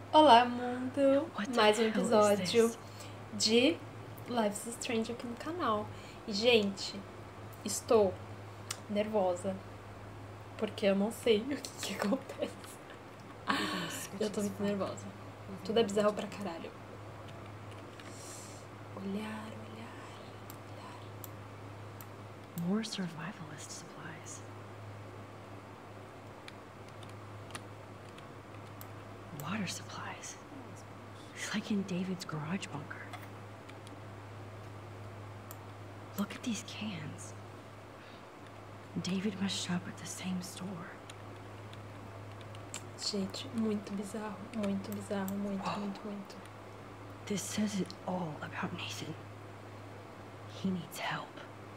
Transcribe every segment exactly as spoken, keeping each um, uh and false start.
Olá, mundo! What the Mais um hell is episódio this? de Life is Strange aqui no canal. E, gente, estou nervosa porque eu não sei o que, que acontece. Eu tô muito nervosa. Tudo é bizarro pra caralho. Olhar, olhar, olhar. More survivalist supplies. Water supplies. It's like in David's garage bunker. Look at these cans. David must shop at the same store. Gente, muito bizarro, muito bizarro, muito, Wow. muito, muito. This says it all about Nathan. He needs help.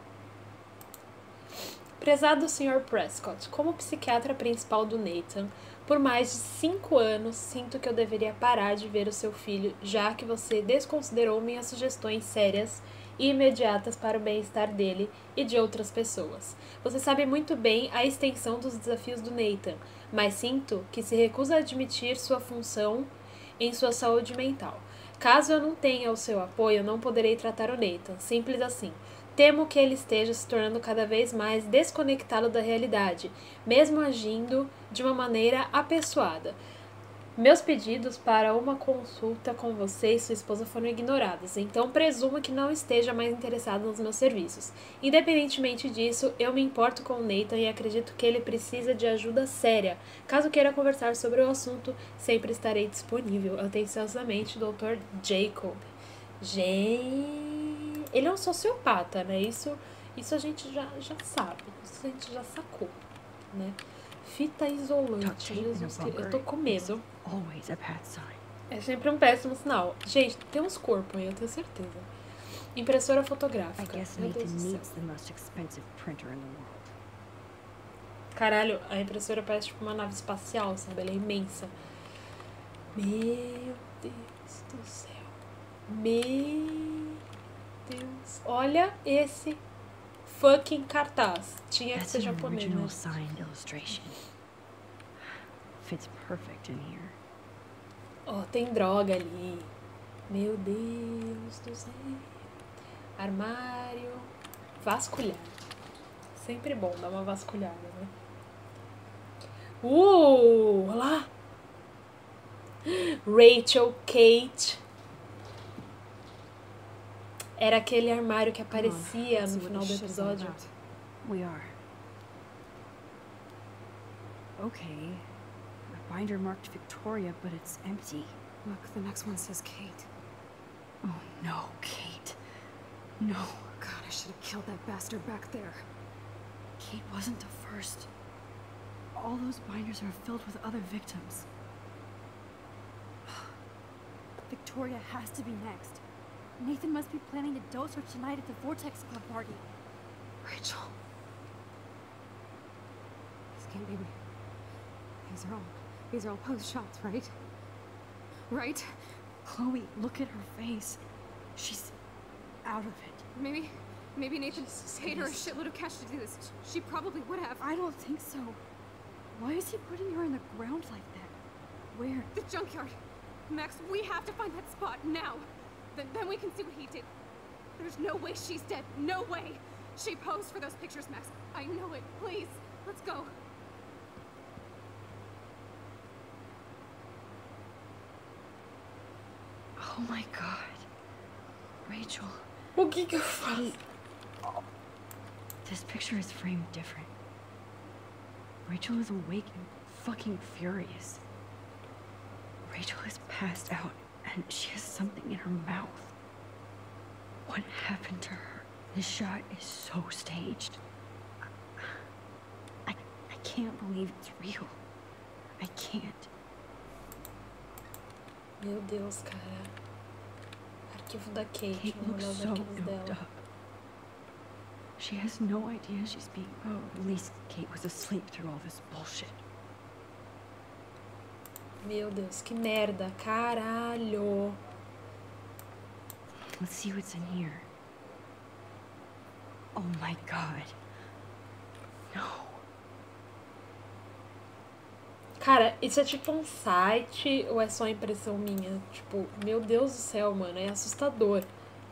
Prezado senhor Prescott, como psiquiatra principal do Nathan, por mais de cinco anos sinto que eu deveria parar de ver o seu filho, já que você desconsiderou minhas sugestões sérias e imediatas para o bem-estar dele e de outras pessoas. Você sabe muito bem a extensão dos desafios do Nathan, mas sinto que se recusa a admitir sua função em sua saúde mental. Caso eu não tenha o seu apoio, não poderei tratar o Nathan, simples assim. Temo que ele esteja se tornando cada vez mais desconectado da realidade, mesmo agindo de uma maneira apessoada. Meus pedidos para uma consulta com você e sua esposa foram ignorados, então presumo que não esteja mais interessado nos meus serviços. Independentemente disso, eu me importo com o Nathan e acredito que ele precisa de ajuda séria. Caso queira conversar sobre o assunto, sempre estarei disponível. Atenciosamente, doutor Jacob. Gente, ele é um sociopata, né? Isso, isso a gente já, já sabe, isso a gente já sacou, né? Fita isolante, Jesus, eu tô com medo. Always a bad sign. É sempre um péssimo sinal. Gente, tem uns corpos aí, eu tenho certeza. Impressora I fotográfica. guess Meu Nathan Deus do céu. needs the most expensive printer in the world. Caralho, a impressora parece tipo uma nave espacial, sabe? Ela é imensa. Meu Deus do céu. Meu Deus. Olha esse fucking cartaz. Tinha que That's ser an japonês, original né? signed illustration. Fits perfect in here. Ó, tem droga ali. Meu Deus do céu. Armário. Vasculhar. Sempre bom dar uma vasculhada, né? Uh! Olha lá! Rachel, Kate. Era aquele armário que aparecia no final do episódio. We are. Okay. A binder marked Victoria, but it's empty. Look, the next one says Kate. Oh no, Kate. No. God, I should have killed that bastard back there. Kate wasn't the first. All those binders are filled with other victims. Victoria has to be next. Nathan must be planning to dose her tonight at the Vortex Club party. Rachel. This can't be. These are all. These are all post shots, right? Right? Chloe, look at her face. She's out of it. Maybe. Maybe Nathan Jesus paid her a Christ. shitload of cash to do this. She probably would have. I don't think so. Why is he putting her in the ground like that? Where? The junkyard. Max, we have to find that spot now. Then, then we can see what he did. There's no way she's dead. No way. She posed for those pictures, Max. I know it. Please, let's go. Oh my god. Rachel. O que que eu faço? Kate. This picture is framed different. Rachel is awake and fucking furious. Rachel is passed out and she has something in her mouth. What happened to her? This shot is so staged. I, I can't believe it's real. I can't. Meu Deus, cara. Arquivo da Kate. Kate Vamos looks olhar os so arquivos doped dela. up. She has no idea she's being. Oh, at least Kate was asleep through all this bullshit. Meu Deus, que merda. Caralho. Let's see what's in here. Oh my god. No. Cara, isso é tipo um site ou é só impressão minha? Tipo, meu Deus do céu, mano, é assustador.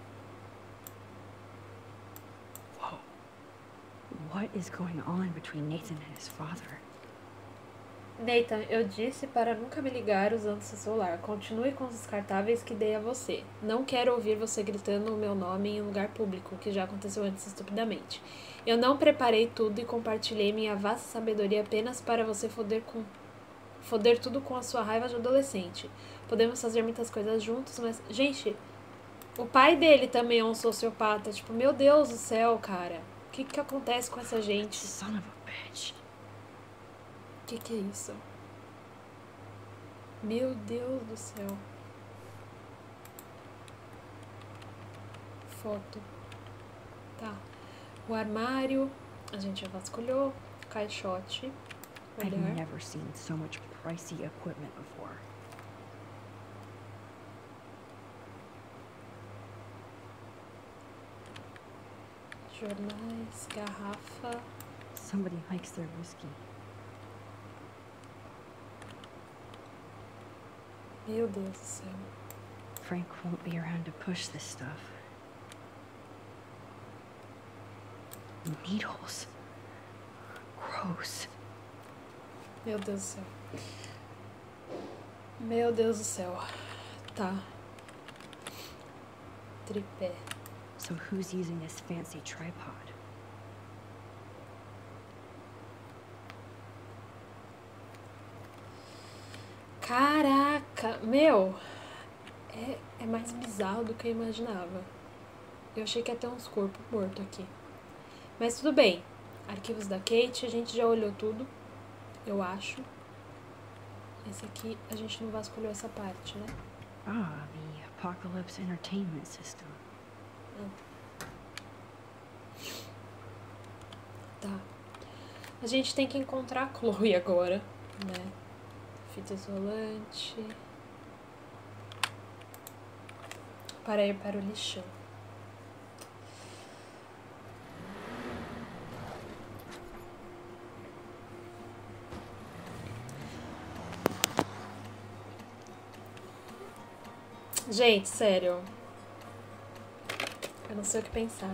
Whoa. What is going on between Nathan and his father? Nathan, eu disse para nunca me ligar usando seu celular. Continue com os descartáveis que dei a você. Não quero ouvir você gritando o meu nome em um lugar público, que já aconteceu antes estupidamente. Eu não preparei tudo e compartilhei minha vasta sabedoria apenas para você foder com... foder tudo com a sua raiva de adolescente. Podemos fazer muitas coisas juntos, mas... Gente, o pai dele também é um sociopata. Tipo, meu Deus do céu, cara. O que que acontece com essa gente? Son of a bitch. O que que é isso? Meu Deus do céu. Foto. Tá. O armário. A gente já vasculhou. Caixote. I've Olhar. never seen so much pricey equipment before. Jornais. Garrafa. Somebody likes their whiskey. Meu Deus do céu. Frank won't be around to push this stuff. Needles. Gross. Meu Deus do céu. Meu Deus do céu. Tá. Tripé. So who's using this fancy tripod? Caraca, meu, é, é mais bizarro do que eu imaginava. Eu achei que ia ter uns corpos mortos aqui. Mas tudo bem. Arquivos da Kate, a gente já olhou tudo, eu acho. Esse aqui, a gente não vasculhou essa parte, né? Ah, the Apocalypse Entertainment System. Tá. A gente tem que encontrar a Chloe agora, né? Fita isolante. Para ir para o lixão. Gente, sério. Eu não sei o que pensar.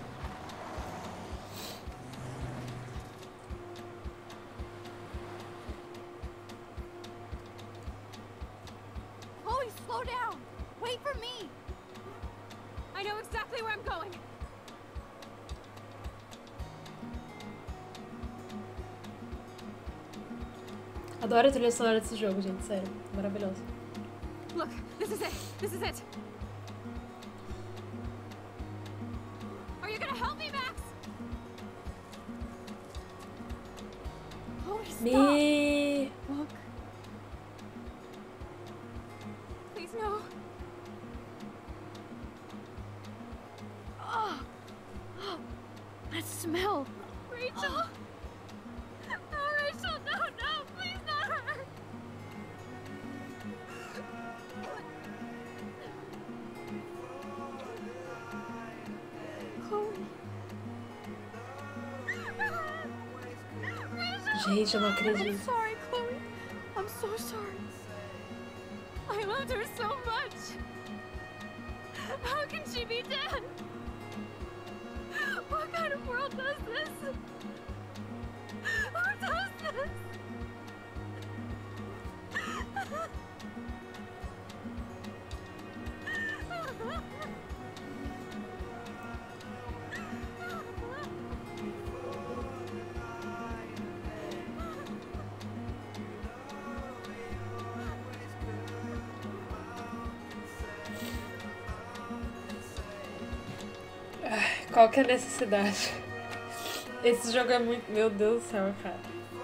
Chloe, slow down! Wait for me! I know exactly where I'm going. Adoro a trilha sonora desse jogo, gente, sério. Maravilhoso. Look, this is it. This is it. Are you gonna help me, Max? Chloe, stop! Me... Look, Please, no. oh, that smell. Rachel! No, Rachel, no, no, please not her! Chloe. Gente, eu não I'm acredito. sorry, Chloe. I'm so sorry. I loved her so much! How can she be dead? What kind of world does this? Who does this? Qual que é a necessidade? Esse jogo é muito... Meu Deus do céu, cara.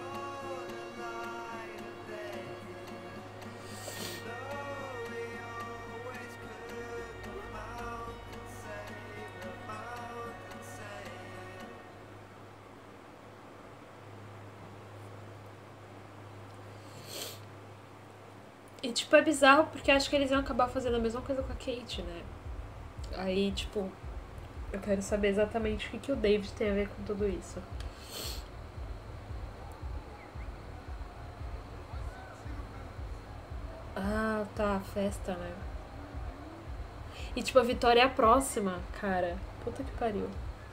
E, tipo, é bizarro porque acho que eles iam acabar fazendo a mesma coisa com a Kate, né? Aí, tipo... Eu quero saber exatamente o que, que o David tem a ver com tudo isso. Tá, festa, né? E tipo, a Vitória é a próxima, cara. Puta que pariu.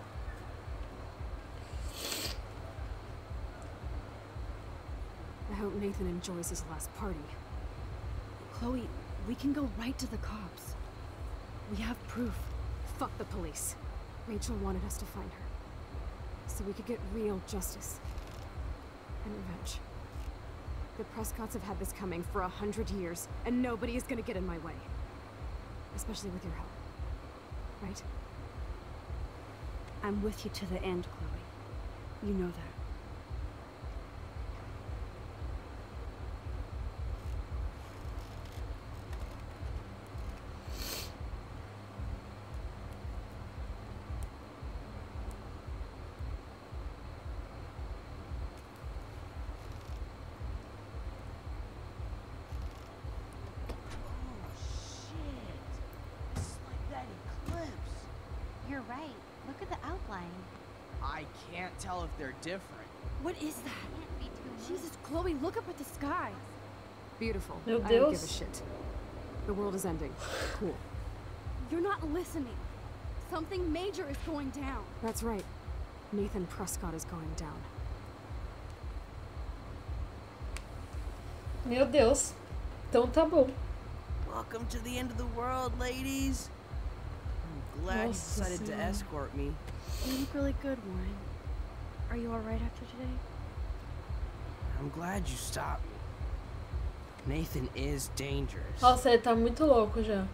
I hope Nathan enjoys his last party. Chloe, we can go right to the cops. We have proof. Fuck the police. Rachel wanted us to find her. So we could get real justice. And revenge. The Prescotts have had this coming for a hundred years, and nobody is gonna get in my way. Especially with your help. Right? I'm with you to the end, Chloe. You know that. You're right. Look at the outline. I can't tell if they're different. What is that? Can't be too Jesus, Chloe, look up at the sky. Beautiful. Meu I don't give a Deus. shit. The world is ending. Cool. You're not listening. Something major is going down. That's right. Nathan Prescott is going down. Meu Deus. Então tá bom. Welcome to the end of the world, ladies. I'm glad you Nossa decided to Senhora. escort me. You look really good, Warren. Are you alright after today? I'm glad you stopped me. Nathan is dangerous. Nossa, ele tá muito louco já.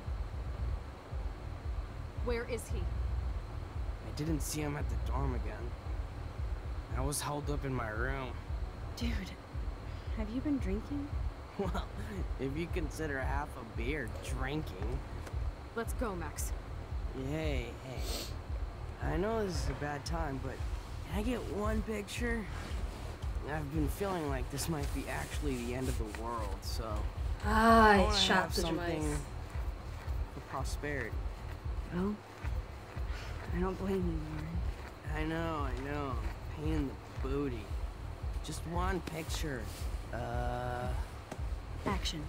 Where is he? I didn't see him at the dorm again. I was holed up in my room. Dude, have you been drinking? Well, if you consider half a beer drinking. Let's go, Max. Hey, hey. I know this is a bad time, but can I get one picture? I've been feeling like this might be actually the end of the world, so I Ai, wanna have chato something demais. for prosperity. Well, I don't blame you, Warren. I know, I know. I'm pain in the booty. Just one picture. Uh, Action.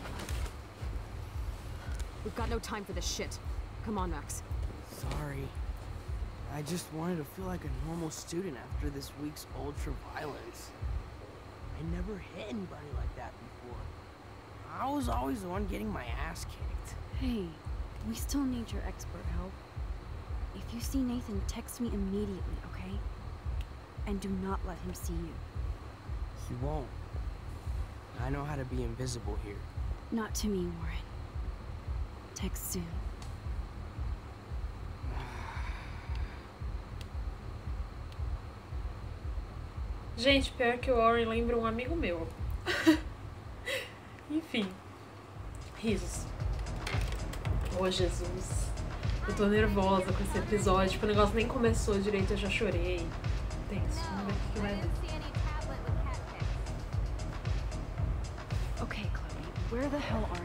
We've got no time for this shit. Come on, Max. sorry. I just wanted to feel like a normal student after this week's ultra violence. I never hit anybody like that before. I was always the one getting my ass kicked. Hey, we still need your expert help. If you see Nathan, text me immediately, okay? And do not let him see you. He won't. I know how to be invisible here. Not to me, Warren. Text soon. Gente, pior que o Warren lembra um amigo meu. Enfim. Risos. Oh, Jesus. Eu tô nervosa com esse episódio. Tipo, o negócio nem começou direito, eu já chorei. Tenso. Vamos ver o que que vai dar. Okay, Chloe, where the hell are you?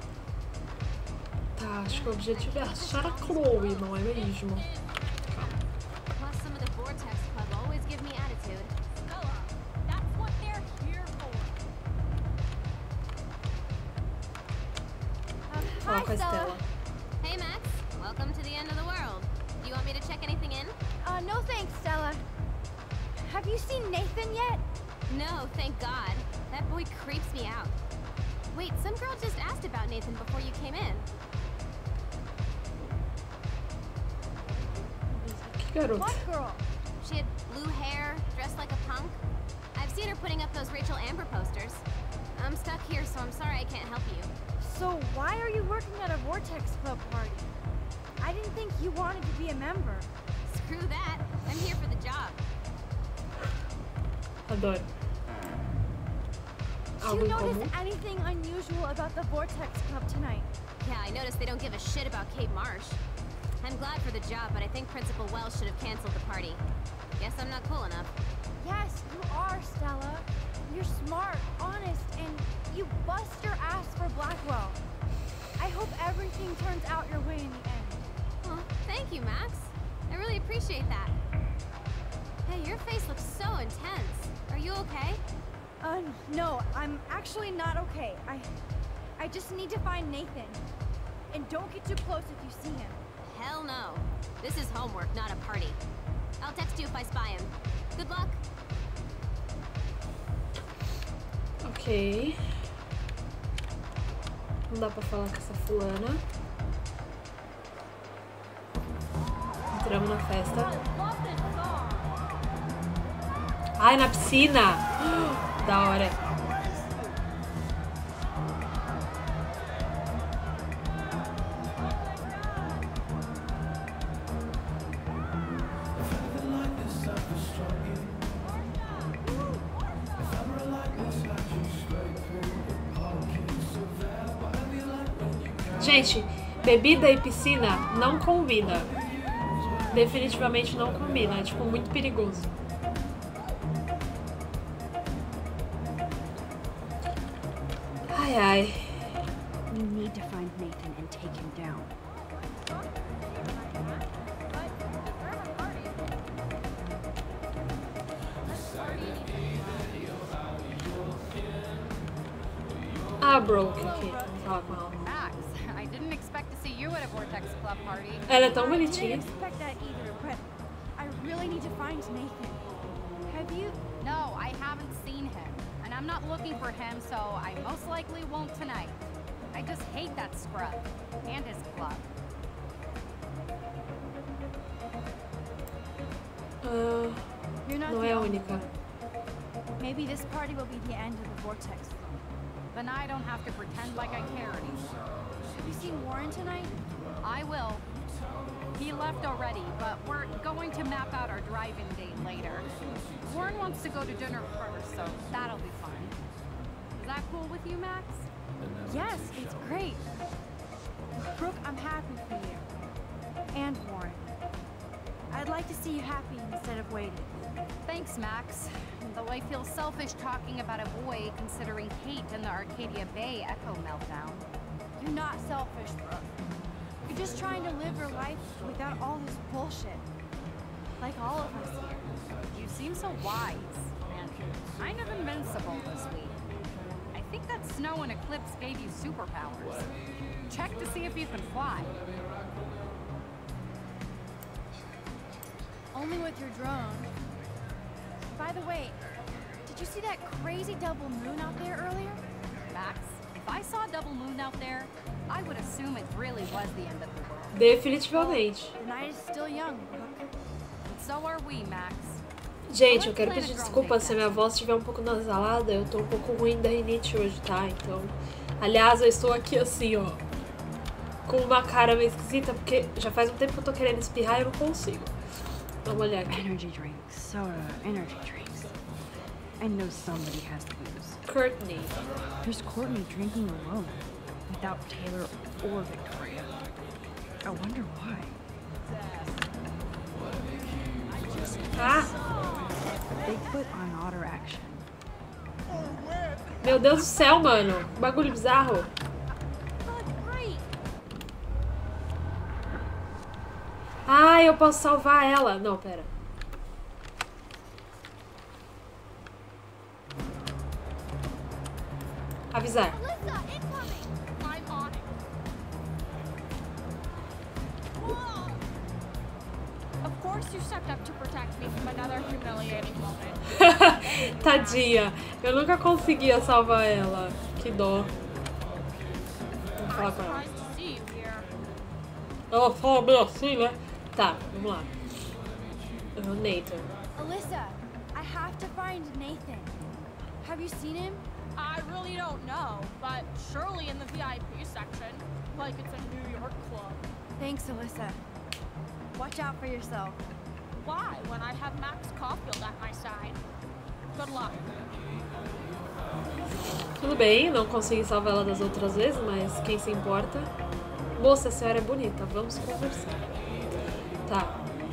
Tá, acho que o objetivo é achar a Chloe, não é mesmo? Plus, some of the Vortex Club always give me attitude. Stella, that's what they're here for. Ó, com a Estela. Hey, Max. Welcome to the end of the world. Do you want me to check anything in? Uh, no thanks, Stella. Have you seen Nathan yet? No, thank God. That boy creeps me out. Wait, some girl just asked about Nathan before you came in. Que garota. What girl? She had blue hair, dressed like a punk. I've seen her putting up those Rachel Amber posters. I'm stuck here, so I'm sorry I can't help you. So why are you working at a Vortex Club party? I didn't think you wanted to be a member. Screw that. I'm here for the job. Adoro. Did Algo you em notice comum? anything unusual about the Vortex Club tonight? Yeah, I noticed they don't give a shit about Kate Marsh. I'm glad for the job, but I think Principal Welsh should have canceled the party. Guess I'm not cool enough. Yes, you are, Stella. You're smart, honest, and you bust your ass for Blackwell. I hope everything turns out your way in the end. Oh, thank you, Max. I really appreciate that. Hey, your face looks so intense. Are you okay? Uh, no, I'm actually not okay. I... I just need to find Nathan. And don't get too close if you see him. Hell no. This is homework, not a party. I'll text you if I spy him. Good luck. Ok. Não dá pra falar com essa fulana. Entramos na festa. Ai, na piscina! Da hora. Gente, bebida e piscina não combina. Definitivamente não combina. É tipo muito perigoso. Ai, ai. We need to find Nathan and take him down. Ah, Broke aqui. Vamos falar com ela. Max, I didn't expect to see you at a Vortex Club party. Ela é tão I bonitinha. didn't expect that either, but I really need to find Nathan. Have you? No, I haven't seen him. And I'm not looking for him, so I most likely won't tonight. I just hate that scrub. And his club. Ah, You're not não the é a only única. one. Maybe this party will be the end of the Vortex Club. Then I don't have to pretend like I care anymore. Have you seen Warren tonight? I will. He left already, but we're going to map out our drive-in date later. Warren wants to go to dinner first, so that'll be fun. Is that cool with you, Max? Yes, it's great. Brooke, I'm happy for you. And Warren. I'd like to see you happy instead of waiting. Thanks, Max. Though I feel selfish talking about a boy considering Kate and the Arcadia Bay Echo meltdown. You're not selfish, Brooke. You're just trying to live your life without all this bullshit. Like all of us here. You seem so wise, and kind of invincible this week. I think that snow and eclipse gave you superpowers. Check to see if you can fly. Only with your drone. By the way, did you see that crazy double moon out there earlier? Max, if I saw a double moon out there, I would assume it really was the end of the world. Definitivamente. The night is still young, Brooke. And so are we, Max. Gente, eu quero pedir desculpa se a minha voz estiver um pouco nasalada. Eu tô um pouco ruim da rinite hoje, tá? Então, aliás, eu estou aqui assim, ó, com uma cara meio esquisita, porque já faz um tempo que eu tô querendo espirrar e eu não consigo. Vamos olhar aqui. Energy drinks, soda, energy drinks. I know somebody has to lose. Courtney. There's Courtney drinking alone, without Taylor or Victoria. I wonder why. Ah! Bigfoot on otter action. Meu Deus do céu, mano. Que bagulho bizarro. Ah, eu posso salvar ela. Não, pera. Avisar. Alyssa, incoming! I'm on it. Whoa! Of course you stepped up to protect me from another humiliating moment. Tadinha. Eu nunca conseguia salvar ela. Que dó. Vamos falar com ela. Surprised to see you here. Ela fala bem assim, né? Tá, vamos lá. O Nathan. Alyssa, I have to find Nathan. Have you seen him? I really don't know, but surely in the V I P section, like it's a New York club. Thanks, Alyssa. Watch out for yourself. Why, when I have Max Caulfield at my side? Good luck. Tudo bem, não consegui salvar ela das outras vezes, mas quem se importa? Moça, a senhora é bonita, vamos conversar. Tá.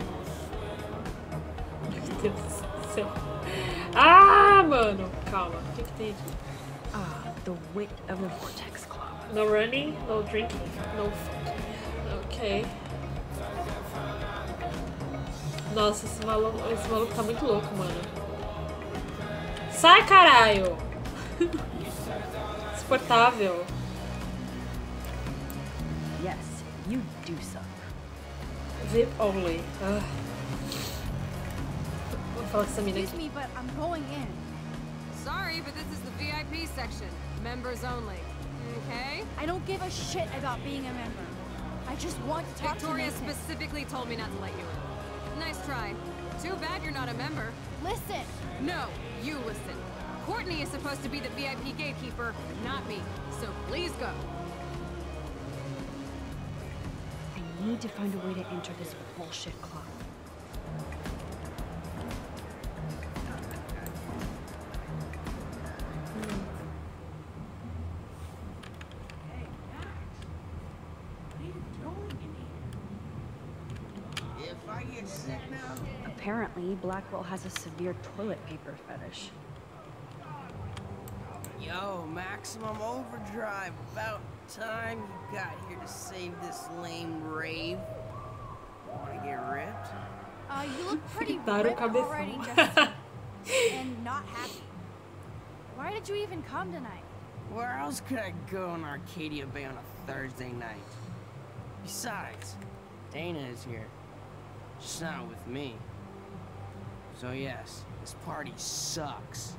Meu Deus do céu. Ah, mano. Calma. O que que tem aqui? Ah, the wit of the Vortex Club. No running, no drinking, no fucking. Ok. Nossa, esse maluco, esse maluco tá muito louco, mano. Sai, caralho! Insuportável. You do suck. V I P only. Ah. Vou falar com essa mina Excuse aqui. me, but I'm going in. Sorry, but this is the V I P section. Members only. Okay? I don't give a shit about being a member. I just want to talk Victoria to Nathan. specifically told me not to let you in. Nice try. Too bad you're not a member. Listen. No, you listen. Courtney is supposed to be the V I P gatekeeper, not me. So please go. I need to find a way to enter this bullshit club. Hey, Max. What are you doing in here? If I get sick now... Apparently, Blackwell has a severe toilet paper fetish. Yo, Maximum Overdrive. About time you got here to save this lame rave. Wanna get ripped? Uh, you look pretty Fritaram o ripped cabeção. already, Justin. And not happy. Why did you even come tonight? Where else could I go in Arcadia Bay on a Thursday night? Besides, Dana is here. Just not with me. So yes, this party sucks.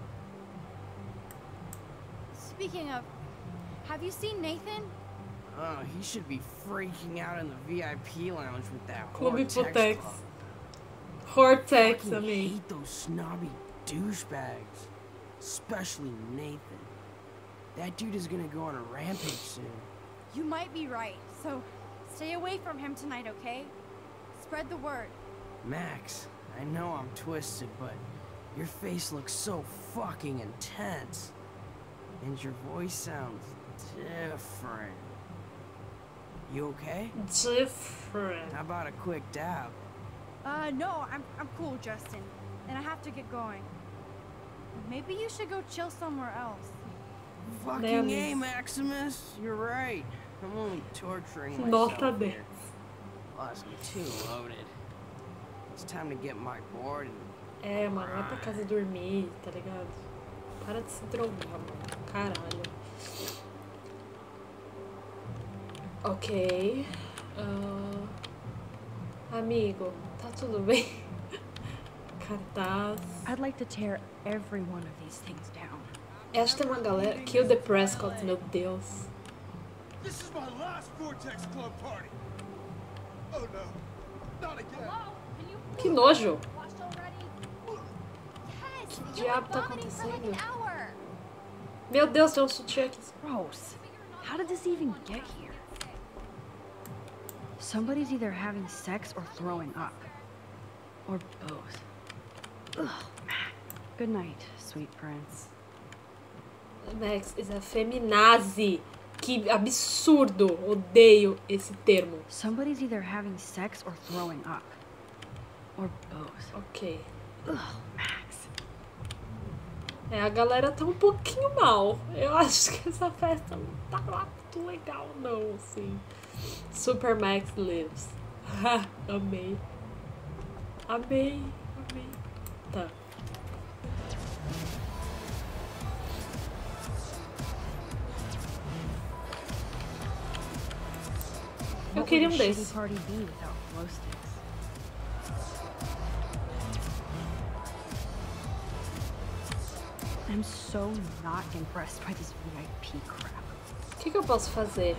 Speaking of, have you seen Nathan? Oh, he should be freaking out in the V I P lounge with that Clube Hortex Hipotex. club. Hortex, Fucking amei. hate those snobby douchebags. Especially Nathan. That dude is gonna go on a rampage soon. You might be right, so stay away from him tonight, okay? Spread the word. Max, I know I'm twisted, but your face looks so fucking intense. And your voice sounds different. You okay? Different. How about a quick dab? Uh, no, I'm, I'm cool, Justin. And I have to get going. Maybe you should go chill somewhere else. Fucking Damn. A, Maximus. You're right. I'm only torturing myself Nota here. dez. Plus, I'm too loaded. It's time to get my board and... É, mano, vai pra casa dormir, tá ligado? Para de se drogar, mano. Caralho. Ok. Ah, amigo, tá tudo bem? Cartaz. I'd like to tear every one of these things down. Eu acho que tem uma galera. Kill the Prescott, meu Deus. This is my last Vortex Club party. Oh no, not again. Que nojo! Watched already? Yes, Que you've diabo been tá vomiting for like acontecendo? an hour. Meu Deus, tem um sutiã aqui. Gross. How did this even get here? Somebody's either having sex or throwing up. Or both. Ugh, man. Good night, sweet prince. Max is a feminazi. Que absurdo! Odeio esse termo. Somebody's either having sex or throwing up. Or both. Ok. Ugh, Max. É, a galera tá um pouquinho mal. Eu acho que essa festa não tá lá muito legal, não, assim. Super Max lives. Amei. Amei. Amei. Tá. Eu What queria would um a shitty desses. party be without glow sticks? I'm so not impressed by this V I P crap. O que, que eu posso fazer?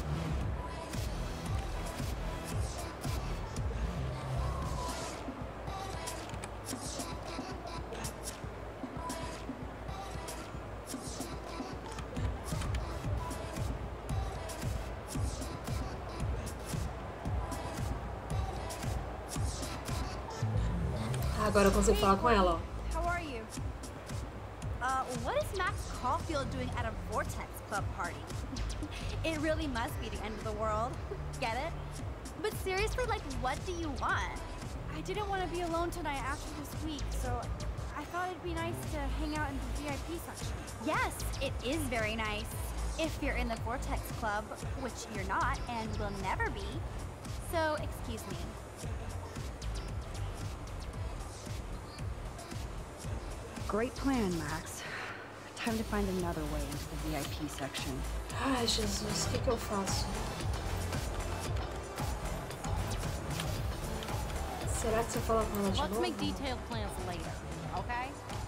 Agora eu consigo falar com ela, ó. How are you? Uh, what is Max Caulfield doing at a Vortex Club party? It really must be the end of the world. Get it? But seriously, like, what do you want? I didn't want to be alone tonight after this week, so I thought it'd be nice to hang out in the V I P section. Yes, it is very nice. If you're in the Vortex Club, which you're not and will never be. So, excuse me. Great plan, Max. Time to find another way into the V I P section. Ai, Jesus, o que, que eu faço? Será que se eu falar com ela de Let's novo? make detailed plans later, okay?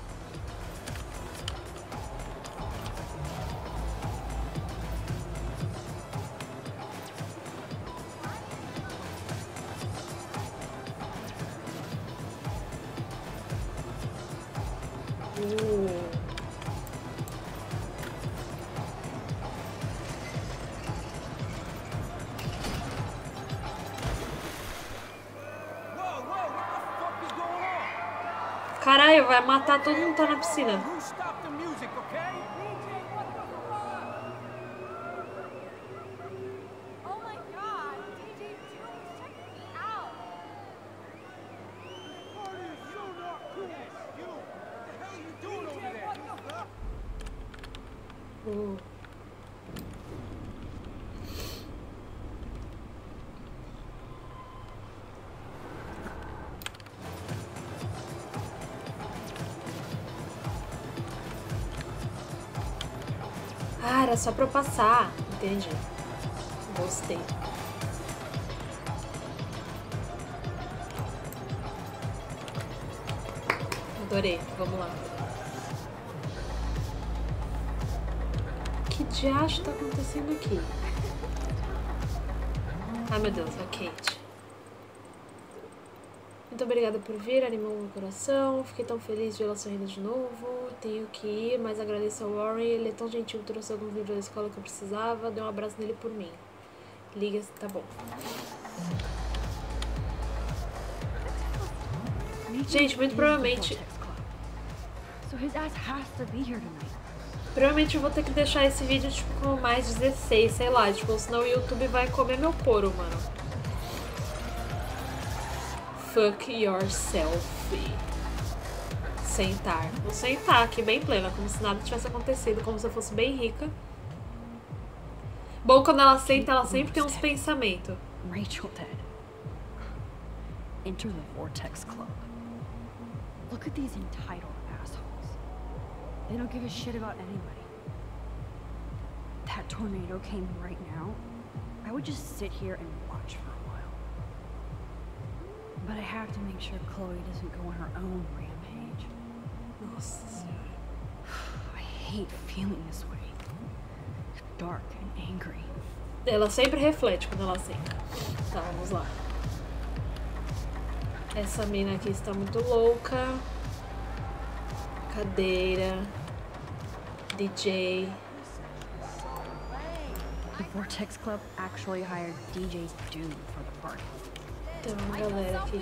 Uh. Caralho, vai matar todo mundo que tá na piscina. Oh my god, D J Julie, check me out. Uh. Ah, era só pra eu passar. Entendi. Gostei. Adorei. Vamos lá. Que diacho tá acontecendo aqui? Ai, meu Deus, a Kate. Muito obrigada por vir, animou meu coração. Fiquei tão feliz de vê-la sorrindo de novo. Tenho que ir, mas agradeço ao Warren. Ele é tão gentil, trouxe alguns livros da escola que eu precisava. Dei um abraço nele por mim. Liga, tá bom. Gente, muito provavelmente... Provavelmente eu vou ter que deixar esse vídeo, tipo, com mais dezesseis, sei lá. Tipo, senão o YouTube vai comer meu couro, mano. Fuck yourself. Sentar. Vou sentar aqui bem plena, como se nada tivesse acontecido, como se eu fosse bem rica. Bom, quando ela senta, ela sempre tem uns pensamentos. Rachel dead. Enter the Vortex Club. Look at these entitled assholes. They don't give a shit about anybody. That tornado came right now. I would just sit here and watch for a while. But I have to make sure Chloe doesn't go on her own rampage. Nossa Senhora. I hate feeling this way. Dark and angry. Ela sempre reflete quando ela senta. Tá, vamos lá. Essa mina aqui está muito louca. Cadeira. D J. The Vortex Club actually hired D J Doom for the party. Tem uma galera aqui.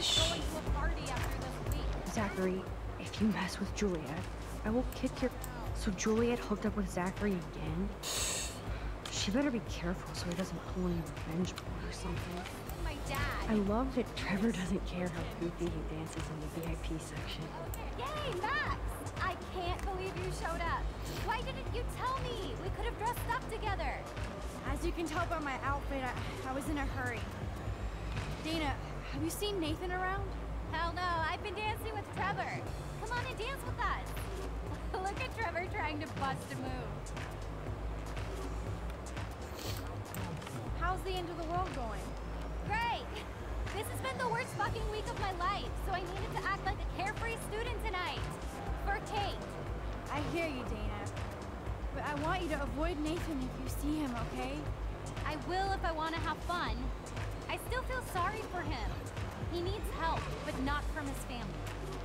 Zachary, if you mess with Juliet, I will kick your... So Juliet hooked up with Zachary again? She better be careful so he doesn't pull any revenge porn or something. My dad. I love that Trevor doesn't care how goofy he dances in the V I P section. Yay, Max! I can't believe you showed up. Why didn't you tell me? We could have dressed up together. As you can tell by my outfit, I, I was in a hurry. Dana, have you seen Nathan around? Hell no, I've been dancing with Trevor. Come on and dance with us. Look at Trevor trying to bust a move. How's the end of the world going? Great! This has been the worst fucking week of my life, so I needed to act like a carefree student tonight. For Kate. I hear you, Dana. But I want you to avoid Nathan if you see him, okay? I will if I want to have fun. I still feel sorry for him. He needs help, but not from his family.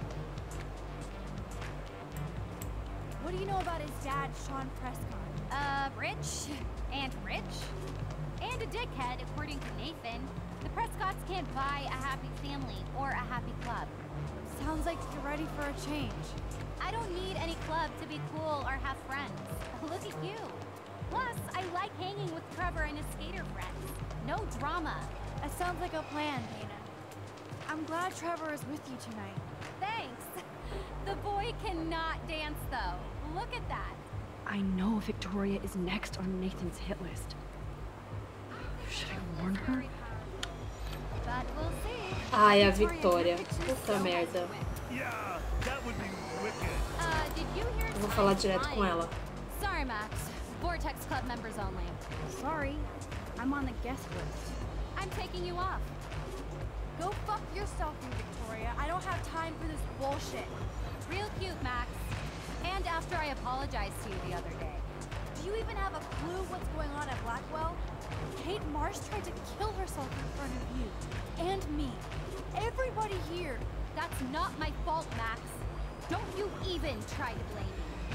What do you know about his dad, Sean Prescott? Uh, rich. And rich. And a dickhead, according to Nathan. The Prescotts can't buy a happy family or a happy club. Sounds like you're ready for a change. I don't need any club to be cool or have friends. Look at you. Plus, I like hanging with Trevor and his skater friends. No drama. That sounds like a plan, Dana. I'm glad Trevor is with you tonight. Thanks. The boy cannot dance, though. Look at that. I know Victoria is next on Nathan's hit list. Should I warn her? But we'll see. Ai, a Victoria. Puta merda. Yeah, that would be wicked. Uh, did you hear? Eu vou falar direto com ela. Sorry, Max. Vortex Club members only. Sorry, I'm on the guest list. I'm taking you off. Go fuck yourself, you Victoria. I don't have time for this bullshit. Real cute, Max. And after I apologized to you the other day. Do you even have a clue what's going on at Blackwell? Kate Marsh tried to kill herself in front of you. And me. Everybody here. That's not my fault, Max. Don't you even try to blame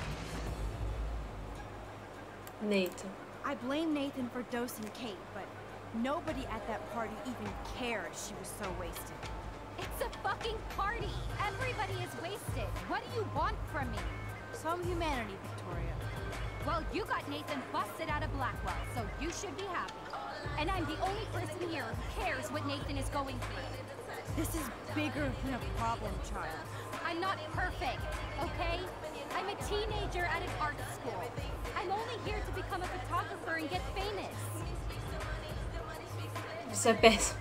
me. Nathan. I blame Nathan for dosing Kate, but nobody at that party even cared she was so wasted. It's a fucking party! Everybody is wasted. What do you want from me? Some humanity, Victoria. Well, you got Nathan busted out of Blackwell, so you should be happy. And I'm the only person here who cares what Nathan is going through. This is bigger than a problem, child. I'm not perfect, okay? I'm a teenager at an art school. I'm only here to become a photographer and get famous. Isso é péssimo.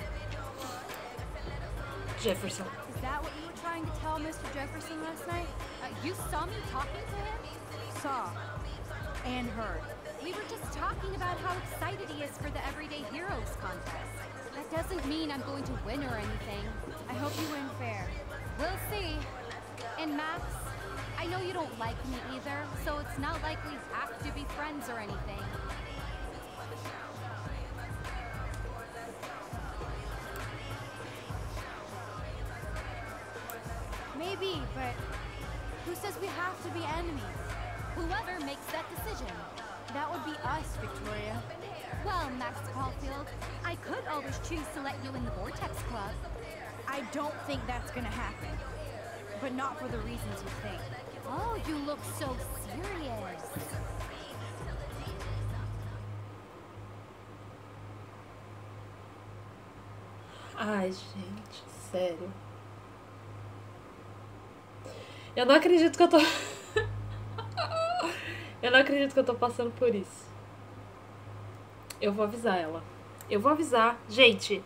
Jefferson. Is that what you were trying to tell Mister Jefferson last night? Uh, you saw me talking to him? Saw. And heard. We were just talking about how excited he is for the Everyday Heroes contest. That doesn't mean I'm going to win or anything. I hope you win fair. We'll see. And Max, I know you don't like me either, so it's not like we have to be friends or anything. Maybe, but who says we have to be enemies? Whoever makes that decision. That would be us, Victoria. Well, Max Caulfield, I could always choose to let you in the Vortex Club. I don't think that's gonna happen. But not for the reasons you think. Oh, you look so serious. Ai, gente, sério. Eu não acredito que eu tô... eu não acredito que eu tô passando por isso. Eu vou avisar ela. Eu vou avisar. Gente,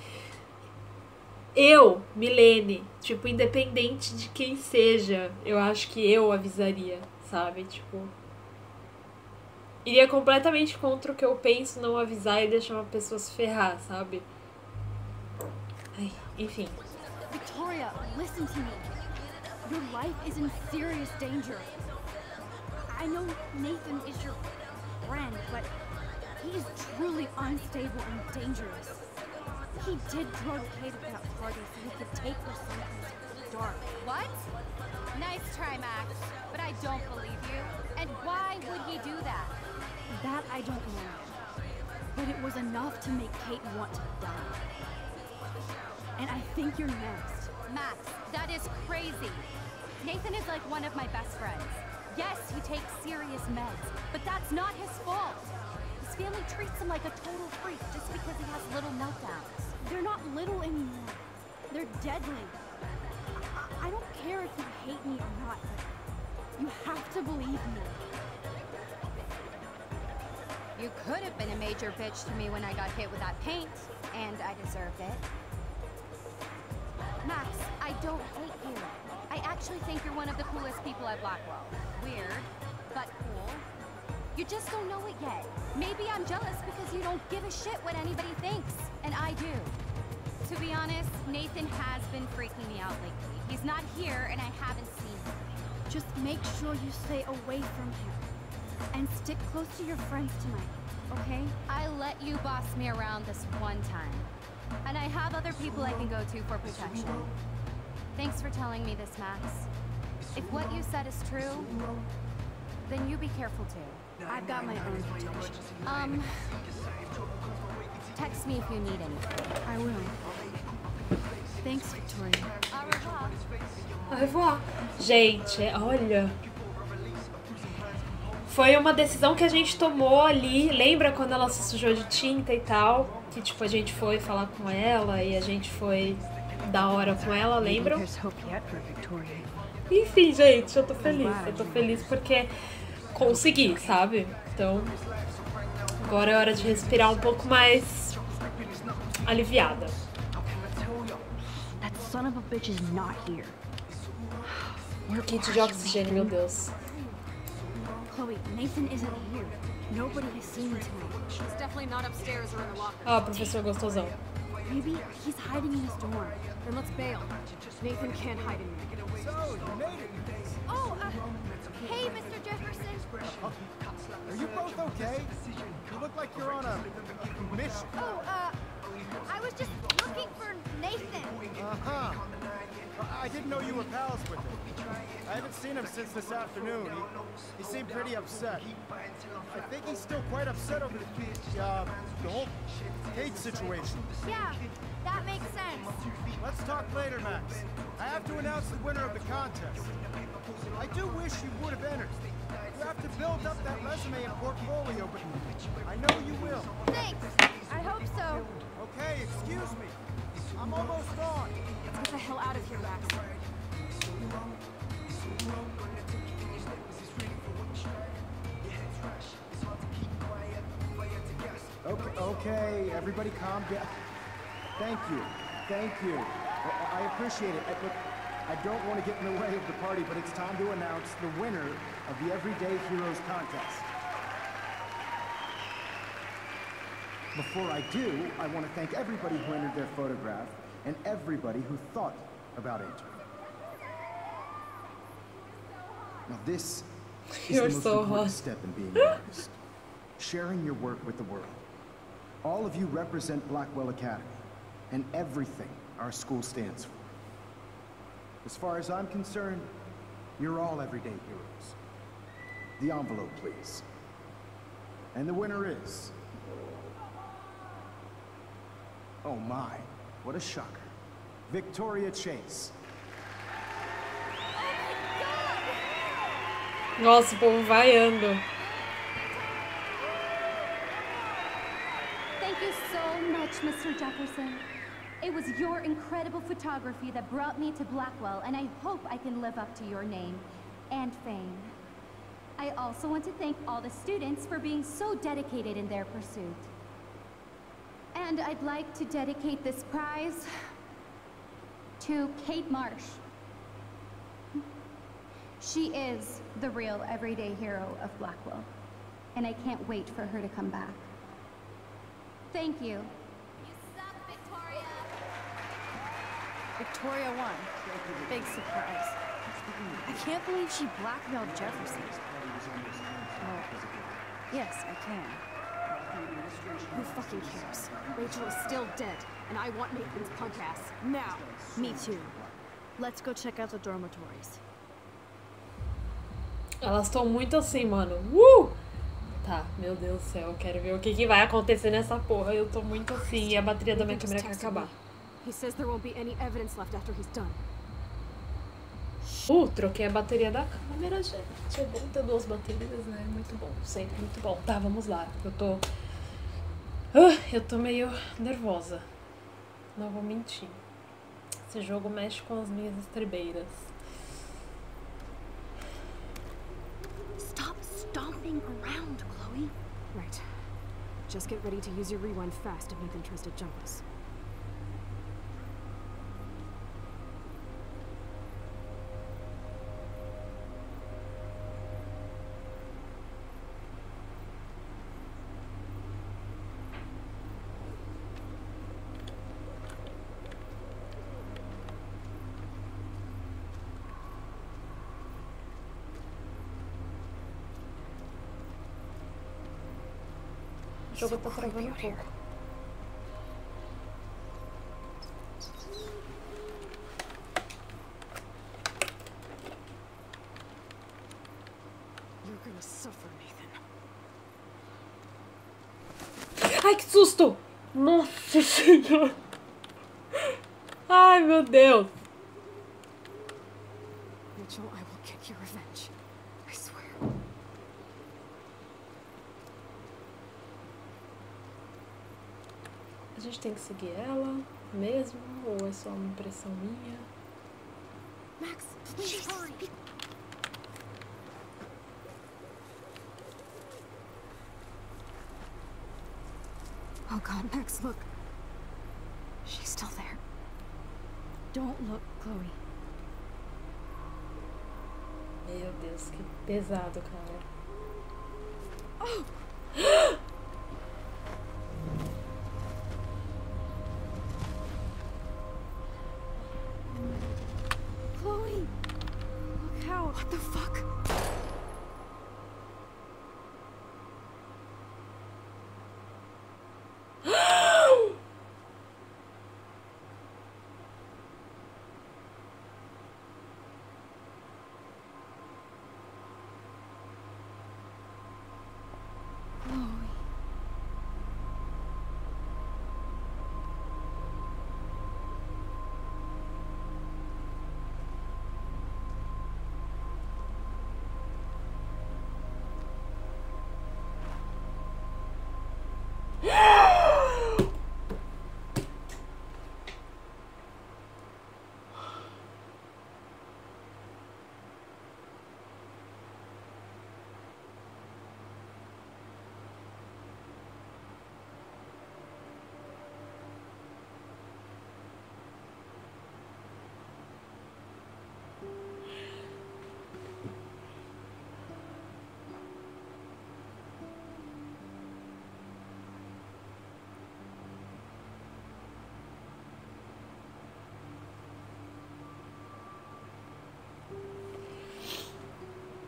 eu, Milene, tipo, independente de quem seja, eu acho que eu avisaria, sabe? Tipo, iria completamente contra o que eu penso não avisar e deixar uma pessoa se ferrar, sabe? Ai, enfim. Victoria, listen to me. Your life is in serious danger. I know Nathan is your friend, but he is truly unstable and dangerous. He did drug Kate at that party so he could take her someplace dark. What? Nice try, Max, but I don't believe you. And why would he do that? That I don't know. But it was enough to make Kate want to die. And I think you're next. Max, that is crazy. Nathan is like one of my best friends. Yes, he takes serious meds, but that's not his fault. His family treats him like a total freak just because he has little meltdowns. They're not little anymore. They're deadly. I, I don't care if you hate me or not, but you have to believe me. You could have been a major bitch to me when I got hit with that paint, and I deserved it. Max, I don't hate you. I actually think you're one of the coolest people at Blackwell. Weird, but cool. You just don't know it yet. Maybe I'm jealous because you don't give a shit what anybody thinks, and I do. To be honest, Nathan has been freaking me out lately. He's not here, and I haven't seen him. Just make sure you stay away from him. And stick close to your friends tonight, okay? I let you boss me around this one time. And I have other people I can go to for protection. Thanks for telling me this, Max. If what you said is true, then you be careful too. I've got my own protection. Um, text me if you need anything. I will. Thanks, Victoria. Au revoir. Au revoir. Gente, olha... Foi uma decisão que a gente tomou ali. Lembra quando ela se sujou de tinta e tal? Que tipo, a gente foi falar com ela e a gente foi da hora com ela, lembram? Enfim, gente, eu tô feliz. Eu tô feliz porque consegui, sabe? Então, agora é hora de respirar um pouco mais aliviada. That son of a bitch is not here. O kit de oxigênio, meu Deus. Chloe, Nathan isn't here. Nobody has seen him tonight. He's definitely not upstairs or in the locker. Ah, professor gostosão. Maybe he's hiding in his dorm. Then let's bail. Nathan can't hide in there. So, you made it. Oh, uh, hey, Mister Jefferson. Are you both okay? You look like you're on a mission. Oh, uh, I was just looking for Nathan. Uh-huh. I didn't know you were pals with him. I haven't seen him since this afternoon. He, he seemed pretty upset. I think he's still quite upset over the, uh, the whole Kate situation. Yeah, that makes sense. Let's talk later, Max. I have to announce the winner of the contest. I do wish you would have entered. You have to build up that resume and portfolio, but I know you will. Thanks. I hope so. Okay, excuse me. I'm almost on. Let's get the hell out of here, Max. Okay, okay, everybody calm down. Thank you. Thank you. I, I appreciate it. I, look, I don't want to get in the way of the party, but it's time to announce the winner of the Everyday Heroes contest. Before I do, I want to thank everybody who entered their photograph and everybody who thought about entering. Now this is You're the most so important hot. step in being an artist. Sharing your work with the world. All of you represent Blackwell Academy and everything our school stands for. As far as I'm concerned, you're all everyday heroes. The envelope, please. And the winner is... Oh my, what a shocker. Victoria Chase. Nossa, o povo vaiando. Thank you so much, Mister Jefferson. It was your incredible photography that brought me to Blackwell, and I hope I can live up to your name and fame. I also want to thank all the students for being so dedicated in their pursuit. And I'd like to dedicate this prize to Kate Marsh. She is the real everyday hero of Blackwell, and I can't wait for her to come back. Thank you. You suck, Victoria. Victoria won. Big surprise. I can't believe she blackmailed Jefferson. Well, yes, I can. Who fucking cares? Rachel is still dead, and I want Nathan's punk ass now. Me too. Let's go check out the dormitories. Elas estão muito assim, mano. Uh! Tá, meu Deus do céu, eu quero ver o que, que vai acontecer nessa porra. Eu tô muito assim e a bateria da minha câmera quer acabar. He says there won't be any evidence left after he's done. Uh, troquei a bateria da câmera, gente. É bom ter duas baterias, né? Muito bom, sempre muito bom. Tá, vamos lá. Eu tô... Uh, eu tô meio nervosa. Não vou mentir. Esse jogo mexe com as minhas estrebeiras. Stop stomping around, Chloe. Right. Just get ready to use your rewind fast if Nathan tries to jump us. O jogo tá travando um pouco. You're gonna suffer, Nathan. Ai, que susto! Nossa Senhora! Ai, meu Deus! Rachel, I will get your revenge. I swear. A gente tem que seguir ela mesmo? Ou é só uma impressão minha? Max, please hurry. Oh God, Max, look. She's still there. Don't look, Chloe. Meu Deus, que pesado, cara. Oh!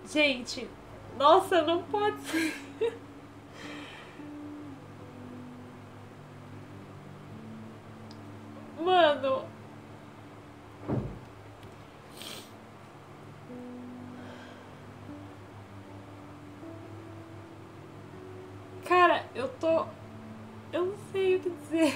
Gente, nossa, não pode ser. Mano. Cara, eu tô... Eu não sei o que dizer.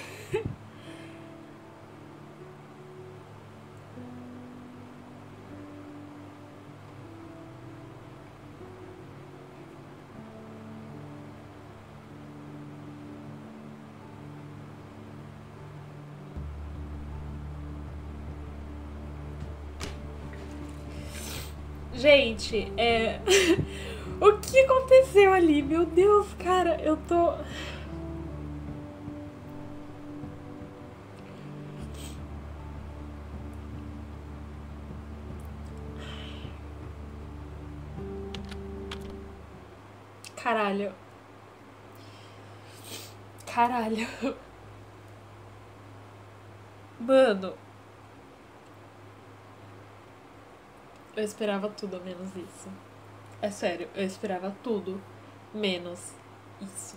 Gente, é... o que aconteceu ali? Meu Deus, cara, eu tô... Caralho. Caralho. Mano. Eu esperava tudo menos isso. É sério, eu esperava tudo menos isso.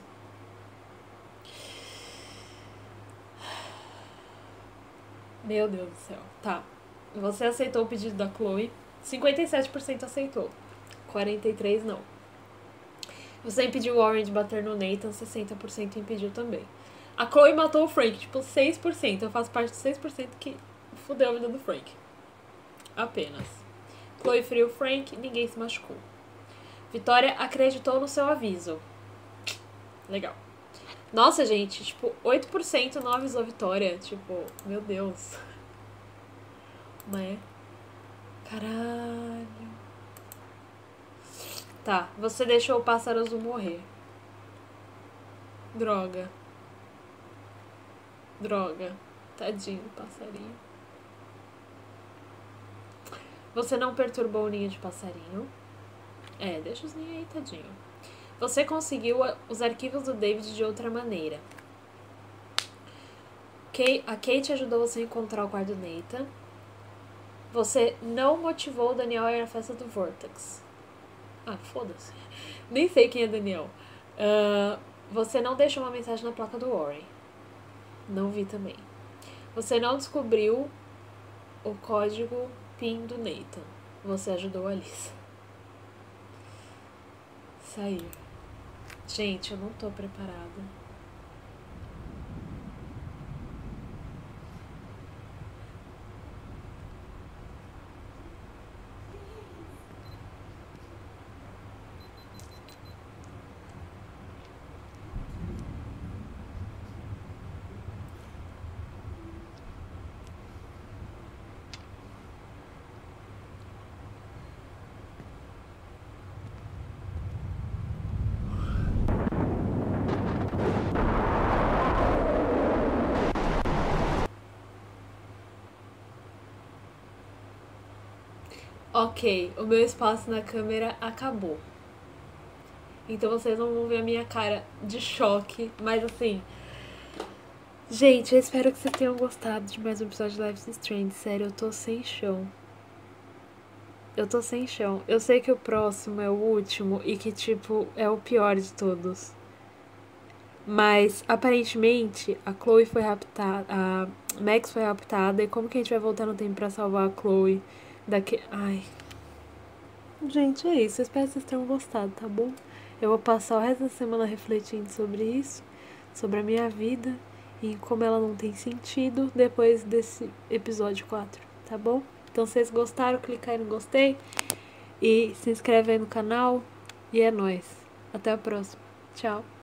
Meu Deus do céu. Tá. Você aceitou o pedido da Chloe. cinquenta e sete por cento aceitou. quarenta e três por cento não. Você impediu o Warren de bater no Nathan. sessenta por cento impediu também. A Chloe matou o Frank. Tipo, seis por cento. Eu faço parte dos seis por cento que fudeu a vida do Frank. Apenas. Chloe feriu o Frank. Ninguém se machucou. Vitória acreditou no seu aviso. Legal. Nossa, gente. Tipo, oito por cento não avisou a Vitória. Tipo, meu Deus. Né? Caralho. Tá, você deixou o pássaro azul morrer. Droga. Droga. Tadinho do passarinho. Você não perturbou o ninho de passarinho. É, deixa os ninhos aí, tadinho. Você conseguiu os arquivos do David de outra maneira. A Kate ajudou você a encontrar o quarto do Nathan. Você não motivou o Daniel a ir à festa do Vortex. Ah, foda-se. Nem sei quem é Daniel. Uh, você não deixou uma mensagem na placa do Warren. Não vi também. Você não descobriu o código PIN do Nathan. Você ajudou a Alice. Saiu. Gente, eu não tô preparada. Ok, o meu espaço na câmera acabou. Então vocês não vão ver a minha cara de choque, mas assim... Gente, eu espero que vocês tenham gostado de mais um episódio de Life is Strange. Sério, eu tô sem chão. Eu tô sem chão. Eu sei que o próximo é o último e que, tipo, é o pior de todos. Mas, aparentemente, a Chloe foi raptada, a Max foi raptada, e como que a gente vai voltar no tempo pra salvar a Chloe daqui... Ai... Gente, é isso. Eu espero que vocês tenham gostado, tá bom? Eu vou passar o resto da semana refletindo sobre isso, sobre a minha vida e como ela não tem sentido depois desse episódio quatro, tá bom? Então, se vocês gostaram, clica aí no gostei e se inscreve aí no canal e é nóis. Até a próxima. Tchau.